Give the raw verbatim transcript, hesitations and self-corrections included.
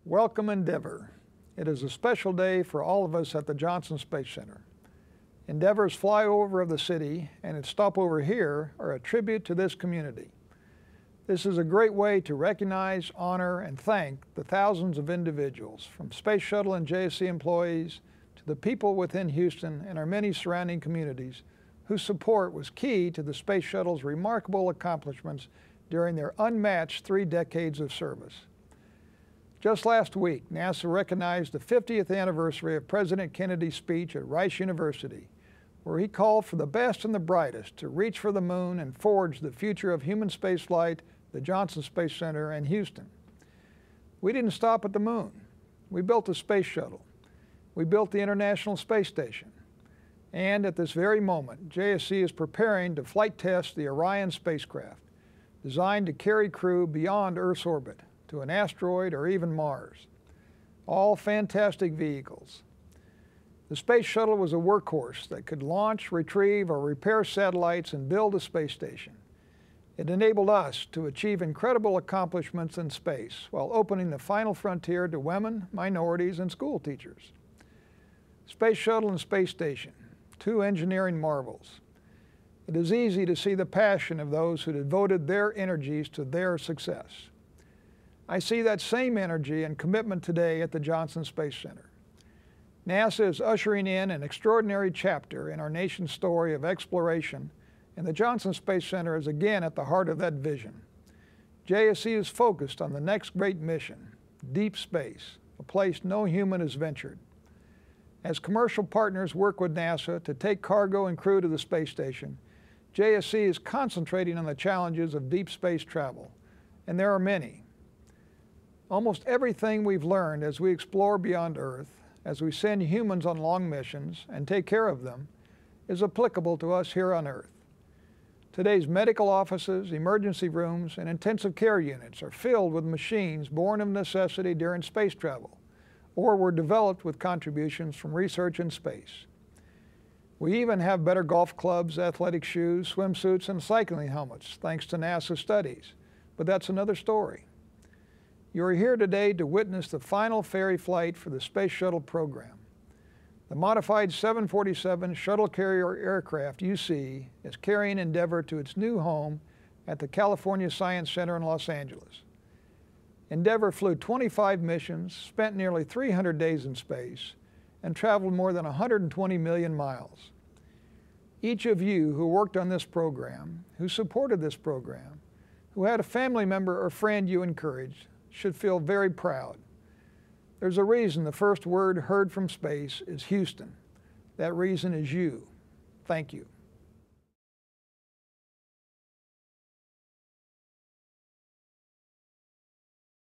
Welcome, Endeavour. It is a special day for all of us at the Johnson Space Center. Endeavour's flyover of the city and its stopover here are a tribute to this community. This is a great way to recognize, honor, and thank the thousands of individuals, from Space Shuttle and J S C employees to the people within Houston and our many surrounding communities whose support was key to the Space Shuttle's remarkable accomplishments during their unmatched three decades of service. Just last week, NASA recognized the fiftieth anniversary of President Kennedy's speech at Rice University, where he called for the best and the brightest to reach for the moon and forge the future of human spaceflight, the Johnson Space Center, and Houston. We didn't stop at the moon. We built a space shuttle. We built the International Space Station. And at this very moment, J S C is preparing to flight test the Orion spacecraft, designed to carry crew beyond Earth's orbit to an asteroid or even Mars. All fantastic vehicles. The space shuttle was a workhorse that could launch, retrieve, or repair satellites and build a space station. It enabled us to achieve incredible accomplishments in space while opening the final frontier to women, minorities, and school teachers. Space shuttle and space station, two engineering marvels. It is easy to see the passion of those who devoted their energies to their success. I see that same energy and commitment today at the Johnson Space Center. NASA is ushering in an extraordinary chapter in our nation's story of exploration, and the Johnson Space Center is again at the heart of that vision. J S C is focused on the next great mission, deep space, a place no human has ventured. As commercial partners work with NASA to take cargo and crew to the space station, J S C is concentrating on the challenges of deep space travel, and there are many. Almost everything we've learned as we explore beyond Earth, as we send humans on long missions and take care of them, is applicable to us here on Earth. Today's medical offices, emergency rooms, and intensive care units are filled with machines born of necessity during space travel, or were developed with contributions from research in space. We even have better golf clubs, athletic shoes, swimsuits, and cycling helmets, thanks to NASA studies, but that's another story. You are here today to witness the final ferry flight for the Space Shuttle program. The modified seven forty-seven shuttle carrier aircraft you see is carrying Endeavour to its new home at the California Science Center in Los Angeles. Endeavour flew twenty-five missions, spent nearly three hundred days in space, and traveled more than one hundred twenty million miles. Each of you who worked on this program, who supported this program, who had a family member or friend you encouraged, should feel very proud. There's a reason the first word heard from space is Houston. That reason is you. Thank you.